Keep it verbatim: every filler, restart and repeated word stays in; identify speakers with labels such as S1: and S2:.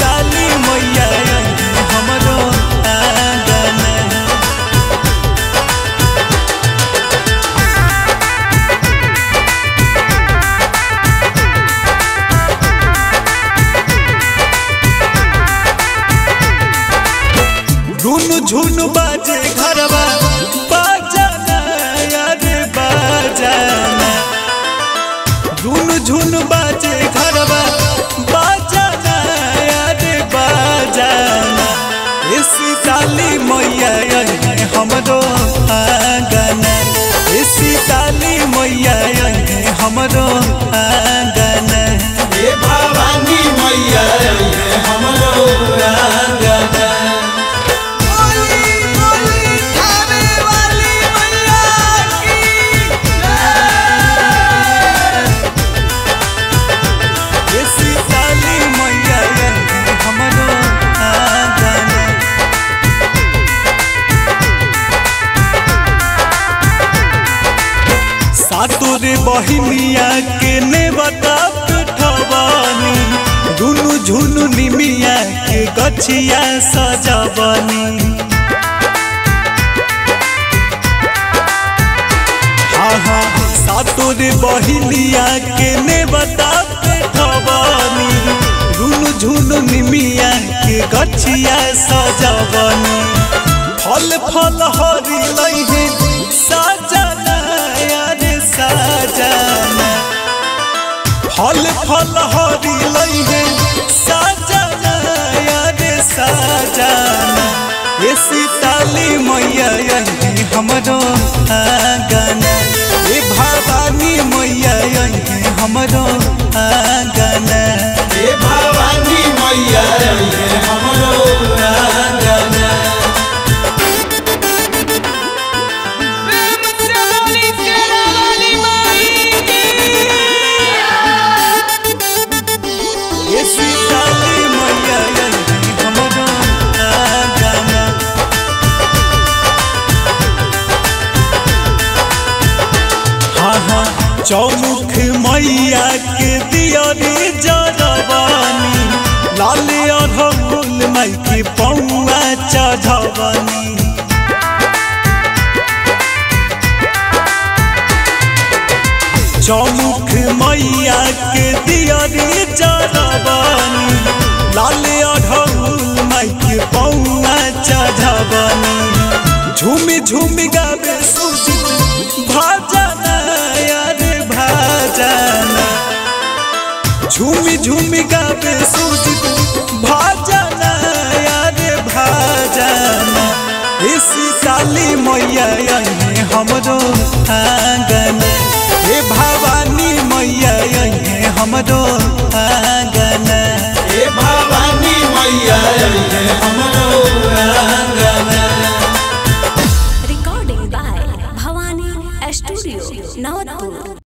S1: शीतली मैया हमरो आंगन। रुनु झुनु बाजे घरवा बाजाना यारे बाजाना। रुनु झुनु बाजे घरवा बाजाना यारे बाजाना। ए शीतली मैया हमरो आंगन। ए शीतली मैया हमरो आंगन।
S2: ए भवानी मैया हमरो आंगन।
S1: तोरे बहिनिया के ने बता पिठवानी। दुनु झुनु निमिया के गछिया सजवनी। हाँ हाँ सातोरे बहिनिया के ने बता पिठवानी। दुनु झुनु निमिया के गछिया सजवनी। फल फल हरी लइहे साजना साजना। फल फल हरी लइहे साजना यारे साजना। ए शीतली मैया हमरो आंगन। ए भवानी मैया हमरो आंगन।
S2: ए भवानी मैया हमरो आंगन।
S1: चौमुख मैया के दियरी जरवानी। लाल अड़हुल माई के पौआ चढ़वनी। चौमुख मैया के दियरी जरवानी। लाल अड़हुल माई के पौआ चढ़वनी। झूमी झूमी गावे सुजित भाजना यारे भाजना। झूमी झूमी गावे सुजित भाजना यारे भाजना। ए शीतली मैया हमरो आंगन। ए भवानी मैया हमरो आंगन।